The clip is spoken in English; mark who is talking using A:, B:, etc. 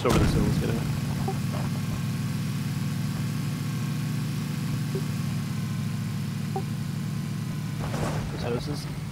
A: over this hill. Let's get it. Those houses.